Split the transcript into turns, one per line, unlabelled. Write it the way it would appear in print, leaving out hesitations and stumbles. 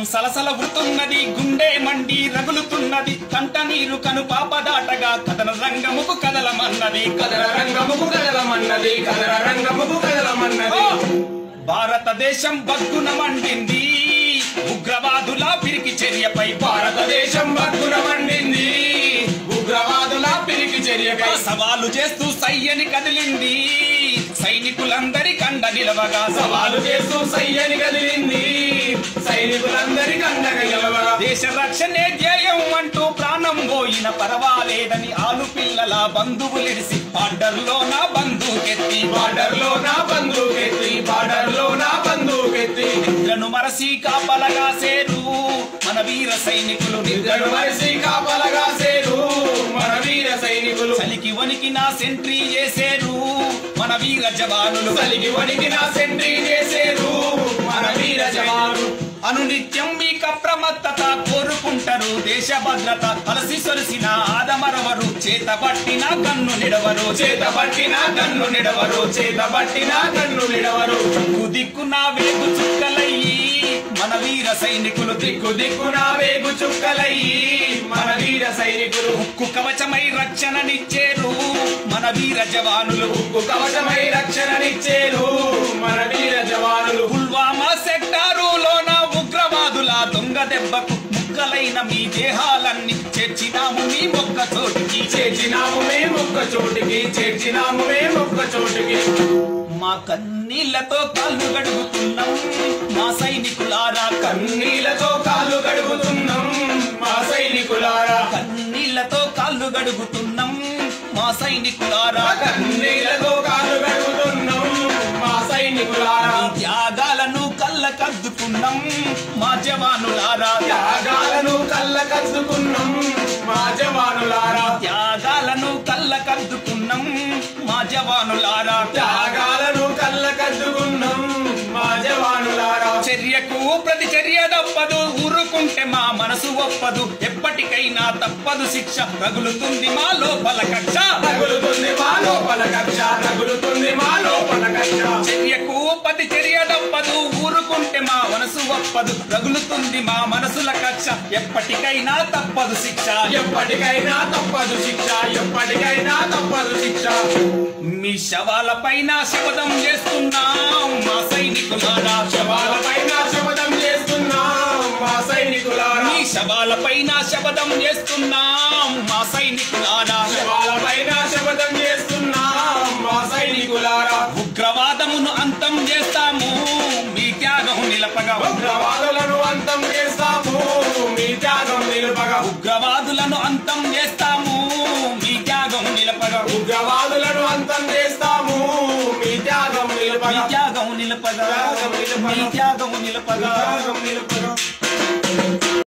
రక్తం సలసల వృతున్నది, గుండె మండి రగులుతున్నది, కంట నీరు కను పాపదాటగా కథన రంగముకు కదలమన్నది, కథన రంగముకు కదలమన్నది, కథన రంగముకు కదలమన్నది. భారతదేశం బగ్గున మండింది ఉగ్రవాదుల పిరికి చర్యపై, భారతదేశం బగ్గున మండింది ఉగ్రవాదుల పిరికి చర్యపై. సవాలు చేస్తూ సయ్యని కదిలింది సైనికులందరి కండ నిలవగా, సవాలు చేస్తూ సయ్యని కదిలింది సైనికులందరి కండగా నిలవగా. దేశ రక్షణే ధ్యేయం అంటూ ప్రాణం పోయిన పర్వాలేదని ఆలు పిల్లల బంధువులిడిసి బార్డర్లో నా బంధుకెత్తి, బార్డర్లో నా బంధుకెత్తి, బార్డర్లో నా బంధుకెత్తి. నిద్రను మరసి కాపలగా సేరు మన వీర సైనికులు, నిద్రను మరసి కాపలగా సేరు మన వీర సైనికులు. చలికి వణికి నా సెంట్రీ చేసేరు మన వీర జవానులు, చలికి వణికి నా సెంట్రీ చేసేరు మన వీర జవానులు. అనునిత్యం మీకు అప్రమత్తత కోరుకుంటారు, దేశ భద్రత అలసి సొలిసిన ఆదమరవరు, చేతబట్టిన కన్ను నిడవరు, చేతబట్టిన కన్ను నిడవరు, చేతబట్టిన కన్ను నిడవరు. దిక్కు దిక్కున వేగు చుక్కలయ్యి మన వీర సైనికులు, దిక్కు దిక్కున వేగు చుక్కలయ్యి మన వీర సైనికులు. ఉక్కు కవచమై రక్షణనిచ్చేరు మన వీర జవానులు, ఉక్కు కవచమై రక్షణనిచ్చేరు మన వీర జవానులు. పుల్వామా సెక్టారులోన ఉగ్రవాదుల దొంగ దెబ్బకు ముక్కలైన మీ దేహాలన్నీ చేర్చినాము మీ మొక్క చోటికి, చేర్చినాము మేము ఒక్క చోటికి, చేర్చినాము మేము ఒక్క చోటికి. మా కన్నీళ్లతో కాళ్ళు గడుగుతున్నాం మా సైనికులారా, కన్నీళ్లతో కాళ్ళు గడుగుతున్నాం మా సైనికులారా, కన్నీళ్లతో కాళ్ళు గడుగుతున్నాం మా సైనికులారా, కన్నీళ్లతో కాళ్ళు గడుగుతున్నాం మా సైనికులారా. త్యాగాలను కళ్ళకద్దుకున్నాం మా జవానులారా, త్యాగాలను కళ్ళకద్దుకున్నాం మా జవానులారా, త్యాగాలను కళ్ళకద్దుకున్నాం మా జవానులారా, త్యాగాలను కళ్ళకద్దుకున్నాం మా జవానులారా. చర్యకు ప్రతి చర్య తప్పదు, ఊరుకుంటే మా మనసు ఒప్పదు, ఎప్పటికైనా తప్పదు శిక్ష, రగులుతుంది మా లోపల కక్ష, రగులుతుంది మా లోపల కక్ష, రగులుతుంది మా లోపల కక్ష. చర్యకు ప్రతి చర్య తప్పదు, ఊరుకుంటే మా మనసు ఒప్పదు, రగులుతుంది మా మనసుల కక్ష, ఎప్పటికైనా తప్పదు శిక్ష, ఎప్పటికైనా తప్పదు శిక్ష, ఎప్పటికైనా తప్పదు శిక్ష. మీ శవాలపైన శపథం చేస్తున్నాం మా సైనికులారా, శవాలపైన శపథం చేస్తున్నాం మా సైనికులారా, మీ శవాలపైన శపథం చేస్తున్నాం మా సైనికులారా, శవాలపైన శపథం చేస్తున్నాం మా సైనికులారా. ఉగ్రవాదమును అంతం చేస్తాము మీ త్యాగం నిలపగా, ఉగ్రవాదులను అంతం చేస్తాము మీ త్యాగం నిలపగా, ఉగ్రవాదులను అంతం చేస్తాము మీ త్యాగం నిలపగా, ఉగ్రవాదులను అంతం చేస్తాము మీ త్యాగం నిలపగా, మీ త్యాగం నిలపగా, మీ త్యాగం నిలపగా, నిలపగా.